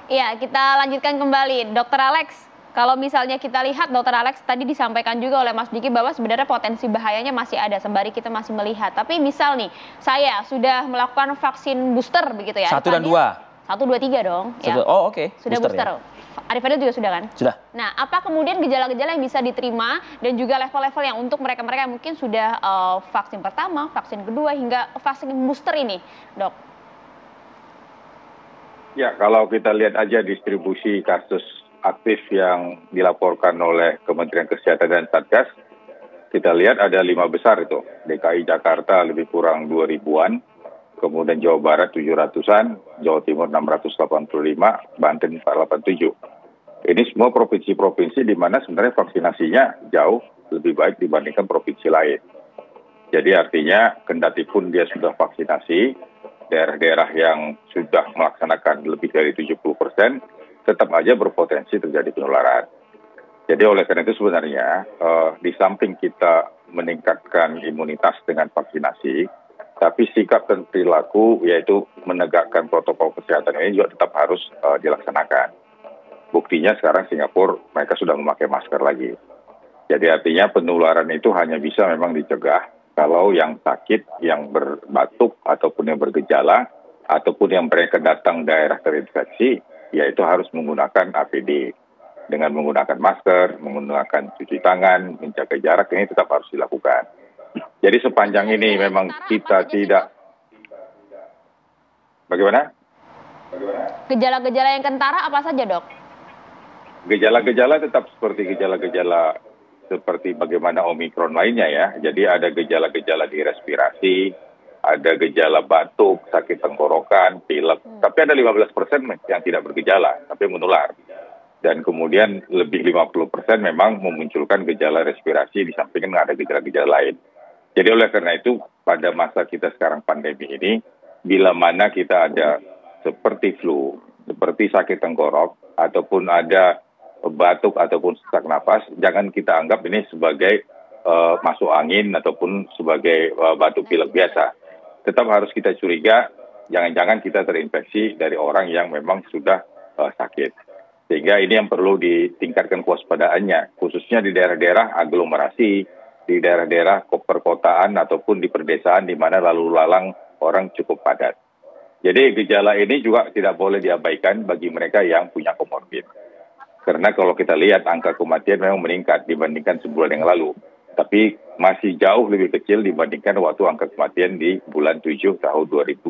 Iya, kita lanjutkan kembali. Dokter Alex, kalau misalnya kita lihat Dokter Alex tadi disampaikan juga oleh Mas Diki bahwa sebenarnya potensi bahayanya masih ada sembari kita masih melihat. Tapi misal nih, saya sudah melakukan vaksin booster begitu ya. Satu dan dua. 1, 2, 3 dong. Ya. Oh oke. Sudah booster. Ya? Arif Fadil juga sudah kan? Sudah. Nah, apa kemudian gejala-gejala yang bisa diterima dan juga level-level yang untuk mereka-mereka yang mungkin sudah vaksin pertama, vaksin kedua, hingga vaksin booster ini, dok? Ya, kalau kita lihat aja distribusi kasus aktif yang dilaporkan oleh Kementerian Kesehatan dan Satgas, kita lihat ada 5 besar itu. DKI Jakarta lebih kurang 2.000-an, kemudian Jawa Barat 700-an, Jawa Timur 685, Banten 487. Ini semua provinsi-provinsi di mana sebenarnya vaksinasinya jauh lebih baik dibandingkan provinsi lain. Jadi artinya kendati pun dia sudah vaksinasi, daerah-daerah yang sudah melaksanakan lebih dari 70%, tetap aja berpotensi terjadi penularan. Jadi oleh karena itu sebenarnya di samping kita meningkatkan imunitas dengan vaksinasi, tapi sikap dan perilaku yaitu menegakkan protokol kesehatan ini juga tetap harus dilaksanakan. Buktinya sekarang Singapura mereka sudah memakai masker lagi. Jadi artinya penularan itu hanya bisa memang dicegah kalau yang sakit, yang berbatuk, ataupun yang bergejala, ataupun yang mereka datang daerah terinfeksi, yaitu harus menggunakan APD. Dengan menggunakan masker, menggunakan cuci tangan, menjaga jarak, ini tetap harus dilakukan. Jadi sepanjang ini memang kita tidak... Bagaimana? Gejala-gejala yang kentara apa saja, dok? Gejala-gejala tetap seperti gejala-gejala seperti bagaimana Omikron lainnya ya. Jadi ada gejala-gejala di respirasi, ada gejala batuk, sakit tenggorokan, pilek. Tapi ada 15% yang tidak bergejala, tapi menular. Dan kemudian lebih 50% memang memunculkan gejala respirasi di samping ada gejala-gejala lain. Jadi oleh karena itu pada masa kita sekarang pandemi ini, bila mana kita ada seperti flu, seperti sakit tenggorok, ataupun ada batuk ataupun sesak napas, jangan kita anggap ini sebagai masuk angin ataupun sebagai batuk pilek biasa. Tetap harus kita curiga, jangan-jangan kita terinfeksi dari orang yang memang sudah sakit. Sehingga ini yang perlu ditingkatkan kewaspadaannya, khususnya di daerah-daerah aglomerasi, di daerah-daerah perkotaan ataupun di perdesaan di mana lalu lalang orang cukup padat. Jadi gejala ini juga tidak boleh diabaikan bagi mereka yang punya komorbid. Karena kalau kita lihat angka kematian memang meningkat dibandingkan sebulan yang lalu. Tapi masih jauh lebih kecil dibandingkan waktu angka kematian di bulan 7 tahun 2021.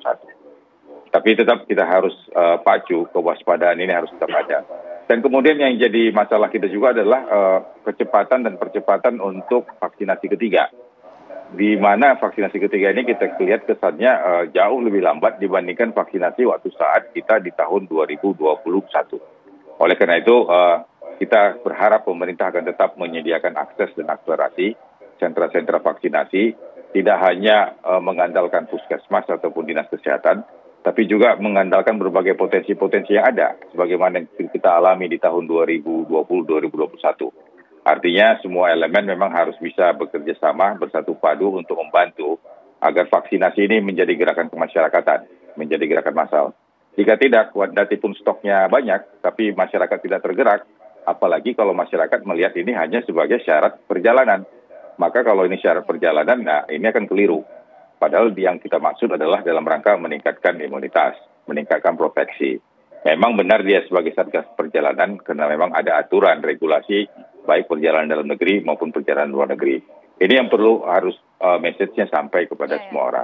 Tapi tetap kita harus pacu, kewaspadaan ini harus tetap ada. Dan kemudian yang jadi masalah kita juga adalah kecepatan dan percepatan untuk vaksinasi ketiga. Di mana vaksinasi ketiga ini kita lihat kesannya jauh lebih lambat dibandingkan vaksinasi waktu saat kita di tahun 2021. Oleh karena itu, kita berharap pemerintah akan tetap menyediakan akses dan akselerasi sentra-sentra vaksinasi, tidak hanya mengandalkan puskesmas ataupun dinas kesehatan, tapi juga mengandalkan berbagai potensi-potensi yang ada, sebagaimana yang kita alami di tahun 2020-2021. Artinya semua elemen memang harus bisa bekerja sama, bersatu padu untuk membantu agar vaksinasi ini menjadi gerakan kemasyarakatan, menjadi gerakan massal. Jika tidak, kendati pun stoknya banyak, tapi masyarakat tidak tergerak, apalagi kalau masyarakat melihat ini hanya sebagai syarat perjalanan. Maka kalau ini syarat perjalanan, nah ini akan keliru. Padahal yang kita maksud adalah dalam rangka meningkatkan imunitas, meningkatkan proteksi. Memang benar dia sebagai satgas perjalanan, karena memang ada aturan, regulasi, baik perjalanan dalam negeri maupun perjalanan luar negeri. Ini yang perlu harus message-nya sampai kepada semua orang.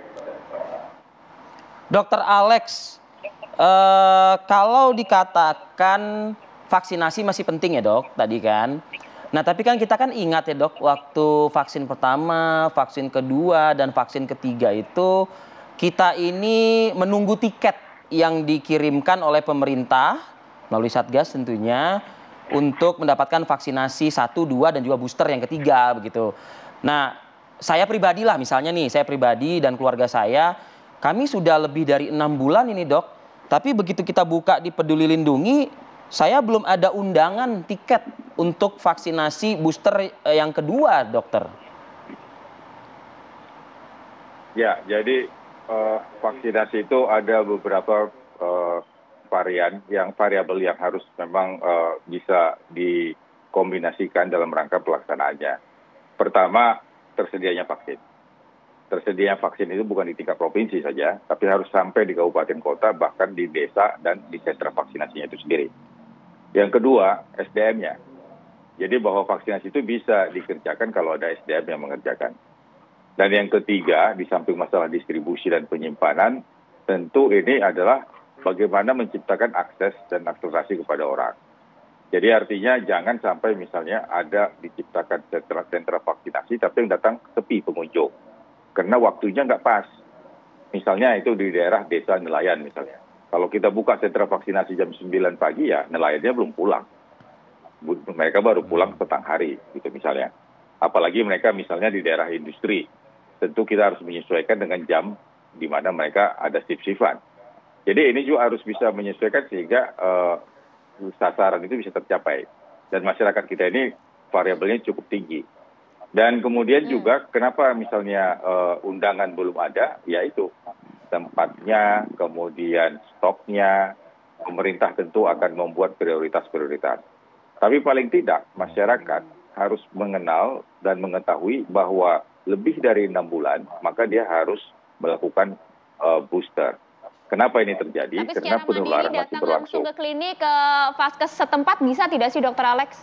Dokter Alex, kalau dikatakan vaksinasi masih penting ya dok, tadi kan. Nah tapi kan kita kan ingat ya dok, waktu vaksin pertama, vaksin kedua, dan vaksin ketiga itu kita ini menunggu tiket yang dikirimkan oleh pemerintah melalui Satgas tentunya untuk mendapatkan vaksinasi 1, 2, dan juga booster yang ketiga begitu. Nah saya pribadi lah misalnya nih, saya pribadi dan keluarga saya, kami sudah lebih dari 6 bulan ini dok. Tapi begitu kita buka di Peduli Lindungi, saya belum ada undangan tiket untuk vaksinasi booster yang kedua, dokter. Ya, jadi vaksinasi itu ada beberapa variabel yang harus memang bisa dikombinasikan dalam rangka pelaksanaannya. Pertama, tersedianya vaksin. Tersedianya vaksin itu bukan di tingkat provinsi saja, tapi harus sampai di kabupaten kota, bahkan di desa dan di sentra vaksinasinya itu sendiri. Yang kedua, SDM-nya. Jadi bahwa vaksinasi itu bisa dikerjakan kalau ada SDM yang mengerjakan. Dan yang ketiga, di samping masalah distribusi dan penyimpanan, tentu ini adalah bagaimana menciptakan akses dan akselerasi kepada orang. Jadi artinya jangan sampai misalnya ada diciptakan sentra vaksinasi, tapi yang datang sepi pengunjung. Karena waktunya nggak pas. Misalnya itu di daerah desa nelayan misalnya. Kalau kita buka sentra vaksinasi jam 9 pagi ya nelayannya belum pulang. Mereka baru pulang petang hari gitu misalnya. Apalagi mereka misalnya di daerah industri. Tentu kita harus menyesuaikan dengan jam di mana mereka ada shift-shiftan. Jadi ini juga harus bisa menyesuaikan sehingga sasaran itu bisa tercapai. Dan masyarakat kita ini variabelnya cukup tinggi. Dan kemudian juga kenapa misalnya undangan belum ada, yaitu tempatnya, kemudian stoknya, pemerintah tentu akan membuat prioritas-prioritas. Tapi paling tidak masyarakat harus mengenal dan mengetahui bahwa lebih dari 6 bulan, maka dia harus melakukan booster. Kenapa ini terjadi? Tapi Karena secara penularan mandiri masih datang berlangsung. langsung ke klinik, ke vaskes setempat bisa tidak sih Dokter Alex?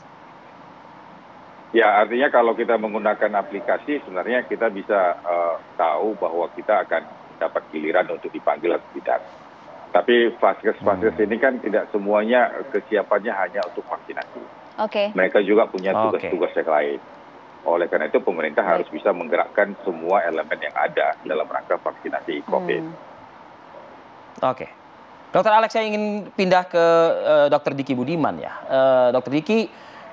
Ya, artinya kalau kita menggunakan aplikasi, sebenarnya kita bisa tahu bahwa kita akan dapat giliran untuk dipanggil atau tidak. Tapi vaskes-vaskes ini kan tidak semuanya kesiapannya hanya untuk vaksinasi. Oke. Mereka juga punya tugas-tugas yang lain. Oleh karena itu pemerintah harus bisa menggerakkan semua elemen yang ada dalam rangka vaksinasi COVID. Oke. Dokter Alex, saya ingin pindah ke Dokter Diki Budiman ya. Dokter Diki,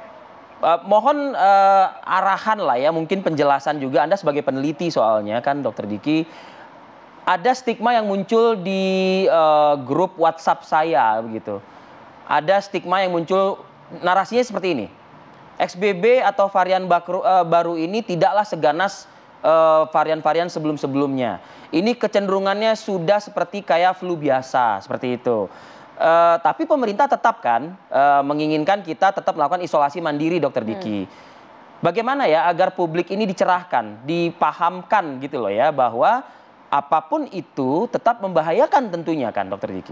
mohon arahan lah ya, mungkin penjelasan juga. Anda sebagai peneliti soalnya kan Dokter Diki, ada stigma yang muncul di grup WhatsApp saya begitu. Ada stigma yang muncul, narasinya seperti ini. XBB atau varian baru ini tidaklah seganas varian-varian sebelum-sebelumnya. Ini kecenderungannya sudah seperti kayak flu biasa, seperti itu. Tapi pemerintah tetap kan menginginkan kita tetap melakukan isolasi mandiri, Dokter Diki. Bagaimana ya agar publik ini dicerahkan, dipahamkan gitu loh ya, bahwa apapun itu tetap membahayakan tentunya kan, Dokter Diki?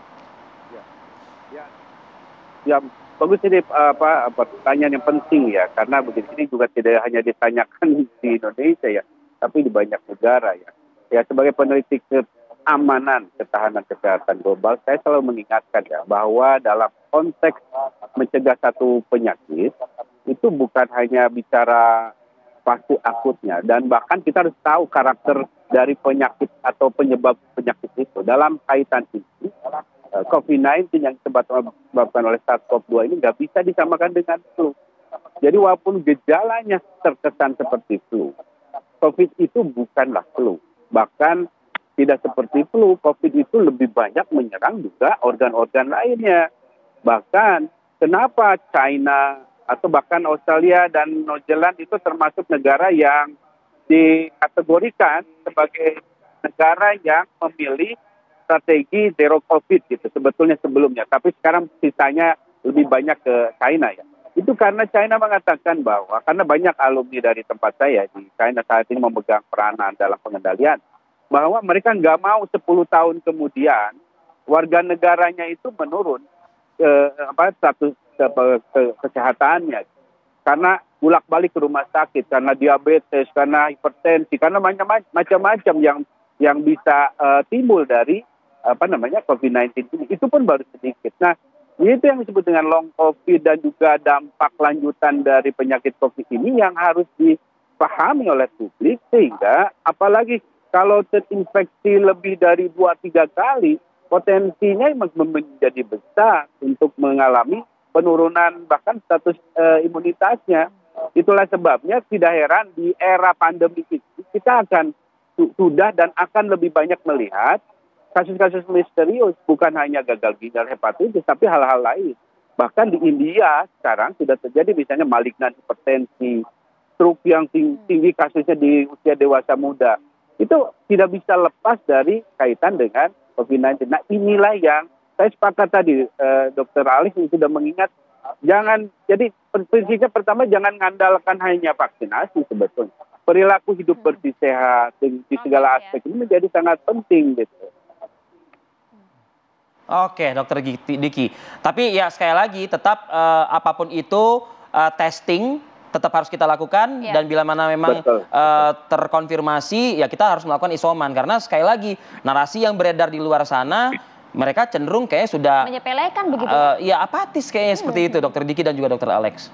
Ya, bagus ini pertanyaan yang penting ya, karena begini juga tidak hanya ditanyakan di Indonesia ya, tapi di banyak negara ya. Ya, sebagai peneliti keamanan ketahanan kesehatan global, saya selalu mengingatkan ya bahwa dalam konteks mencegah satu penyakit itu bukan hanya bicara fase akutnya, dan bahkan kita harus tahu karakter dari penyakit atau penyebab penyakit itu. Dalam kaitan ini, COVID-19 yang disebabkan oleh SARS-CoV-2 ini nggak bisa disamakan dengan flu. Jadi walaupun gejalanya terkesan seperti flu, COVID itu bukanlah flu. Bahkan tidak seperti flu, COVID itu lebih banyak menyerang juga organ-organ lainnya. Bahkan kenapa China atau bahkan Australia dan New Zealand itu termasuk negara yang dikategorikan sebagai negara yang memilih strategi zero COVID gitu sebetulnya sebelumnya. Tapi sekarang sisanya lebih banyak ke China ya. Itu karena China mengatakan bahwa, karena banyak alumni dari tempat saya di China saat ini memegang peranan dalam pengendalian, bahwa mereka nggak mau 10 tahun kemudian warga negaranya itu menurun status kesehatannya. Karena bolak-balik ke rumah sakit, karena diabetes, karena hipertensi, karena macam-macam yang bisa timbul dari COVID-19 ini. Itu pun baru sedikit. Nah, itu yang disebut dengan long COVID dan juga dampak lanjutan dari penyakit COVID ini yang harus dipahami oleh publik, sehingga apalagi kalau terinfeksi lebih dari 2-3 kali, potensinya menjadi besar untuk mengalami penurunan bahkan status imunitasnya. Itulah sebabnya tidak heran di era pandemi ini kita akan sudah dan akan lebih banyak melihat kasus-kasus misterius, bukan hanya gagal ginjal, hepatitis, tapi hal-hal lain. Bahkan di India sekarang sudah terjadi misalnya malignan hipertensi, stroke yang tinggi kasusnya di usia dewasa muda. Itu tidak bisa lepas dari kaitan dengan COVID-19. Nah, inilah yang saya sepakat tadi, Dokter Alex sudah mengingat, jadi prinsipnya pertama jangan ngandalkan hanya vaksinasi sebetulnya. Perilaku hidup bersih sehat di segala aspek ini menjadi sangat penting gitu. Oke, Dokter Diki. Tapi ya sekali lagi tetap apapun itu testing tetap harus kita lakukan dan bila mana memang terkonfirmasi ya kita harus melakukan isoman karena sekali lagi narasi yang beredar di luar sana mereka cenderung kayaknya sudah menyepelekan begitu. Ya apatis kayaknya seperti itu Dokter Diki dan juga Dokter Alex.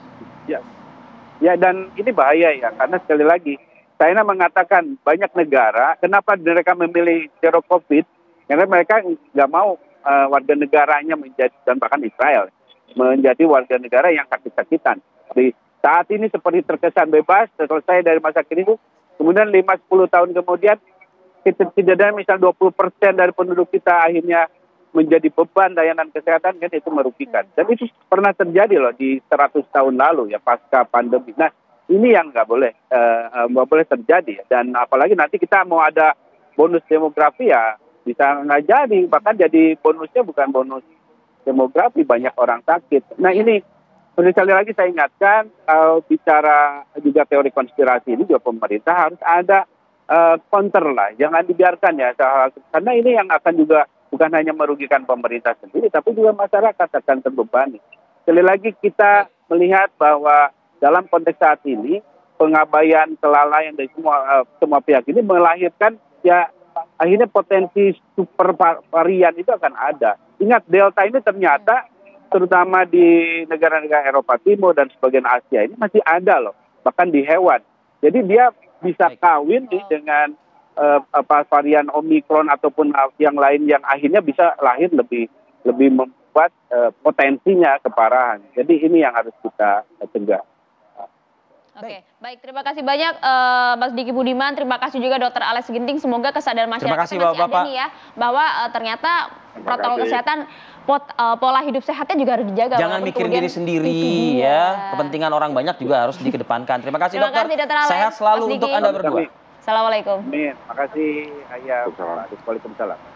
Ya dan ini bahaya ya karena sekali lagi China mengatakan banyak negara kenapa mereka memilih zero COVID karena mereka nggak mau warga negaranya menjadi dan bahkan Israel menjadi warga negara yang sakit-sakitan. Di saat ini seperti terkesan bebas selesai dari masa krisis, kemudian 5-10 tahun kemudian setidaknya misal 20% dari penduduk kita akhirnya menjadi beban layanan kesehatan kan itu merugikan. Dan itu pernah terjadi loh di 100 tahun lalu ya pasca pandemi. Nah ini yang nggak boleh terjadi dan apalagi nanti kita mau ada bonus demografi ya bisa nggak jadi, bahkan jadi bonusnya bukan bonus demografi, banyak orang sakit. Nah ini sekali lagi saya ingatkan, bicara juga teori konspirasi ini juga pemerintah harus ada counter lah, jangan dibiarkan ya, karena ini yang akan juga bukan hanya merugikan pemerintah sendiri, tapi juga masyarakat akan terbebani. Sekali lagi kita melihat bahwa dalam konteks saat ini, pengabaian, kelalaian dari semua pihak ini melahirkan ya akhirnya potensi super varian itu akan ada. Ingat Delta ini ternyata terutama di negara-negara Eropa Timur dan sebagian Asia ini masih ada loh, bahkan di hewan. Jadi dia bisa kawin dengan varian Omikron ataupun yang lain yang akhirnya bisa lahir lebih membuat potensinya keparahan. Jadi ini yang harus kita cegah. Oke, baik. Terima kasih banyak Mas Diki Budiman. Terima kasih juga Dr. Alex Ginting. Semoga kesadaran masyarakat masih ada nih ya, bahwa ternyata protokol kesehatan, pola hidup sehatnya juga harus dijaga. Jangan mikirin diri sendiri ya. Kepentingan orang banyak juga harus dikedepankan. Terima kasih dokter. Alex. Sehat selalu untuk Anda berdua. Assalamualaikum. Amin. Terima kasih. Waalaikumsalam.